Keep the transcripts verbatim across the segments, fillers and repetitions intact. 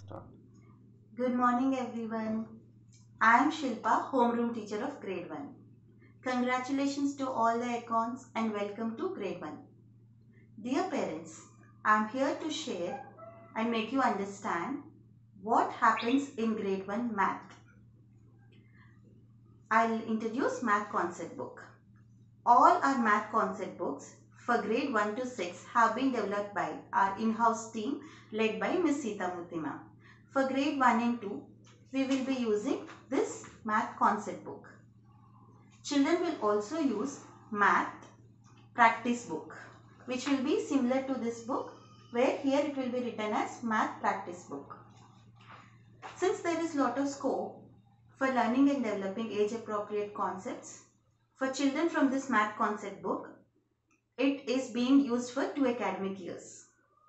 start. Good morning everyone. I am Shilpa, homeroom teacher of grade one. Congratulations to all the icons and welcome to grade one. Dear parents, I am here to share and make you understand what happens in grade one math. I'll introduce math concept book. All our math concept books for grade one to six have been developed by our in-house team led by Miss Sita Mutima. For grade one and two, we will be using this math concept book. Children will also use math practice book, which will be similar to this book, where here it will be written as math practice book. Since there is lot of scope for learning and developing age appropriate concepts, for children from this math concept book, it is being used for two academic years.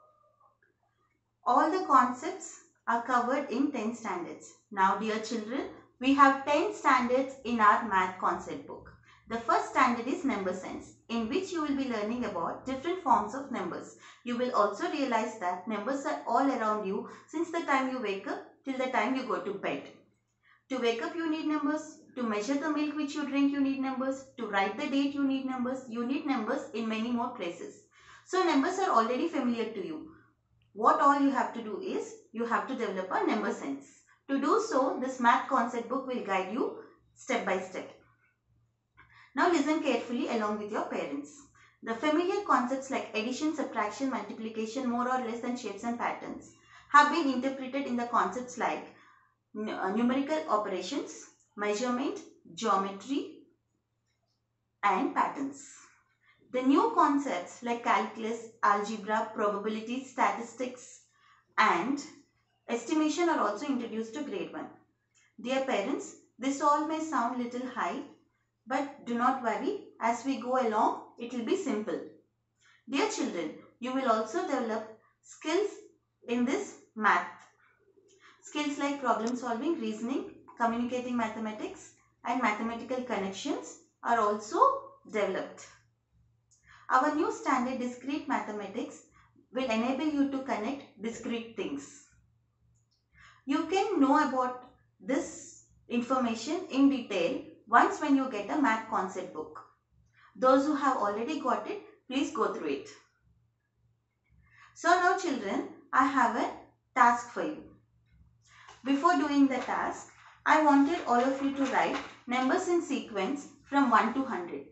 All the concepts are covered in ten standards. Now dear children, we have ten standards in our math concept book. The first standard is number sense, in which you will be learning about different forms of numbers. You will also realize that numbers are all around you since the time you wake up till the time you go to bed. To wake up you need numbers, to measure the milk which you drink you need numbers, to write the date you need numbers, you need numbers in many more places. So numbers are already familiar to you. What all you have to do is, you have to develop a number sense. To do so, this math concept book will guide you step by step. Now listen carefully along with your parents. The familiar concepts like addition, subtraction, multiplication, more or less than shapes and patterns have been interpreted in the concepts like numerical operations, measurement, geometry and patterns. The new concepts like calculus, algebra, probability, statistics and estimation are also introduced to grade one. Dear parents, this all may sound little high, but do not worry, as we go along, it will be simple. Dear children, you will also develop skills in this math. Skills like problem solving, reasoning, communicating mathematics and mathematical connections are also developed. Our new standard discrete mathematics will enable you to connect discrete things. You can know about this information in detail once when you get a math concept book. Those who have already got it, please go through it. So now children, I have a task for you. Before doing the task, I wanted all of you to write numbers in sequence from one to one hundred.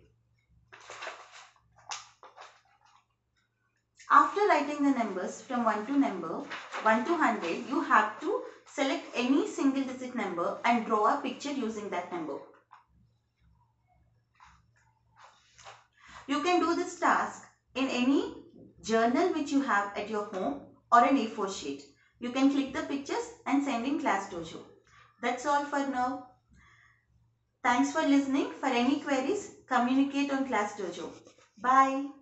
After writing the numbers from one to number one to one hundred, you have to select any single digit number and draw a picture using that number. You can do this task in any journal which you have at your home or an A four sheet. You can click the pictures and send in Class Dojo. That's all for now. Thanks for listening. For any queries, communicate on Class Dojo. Bye.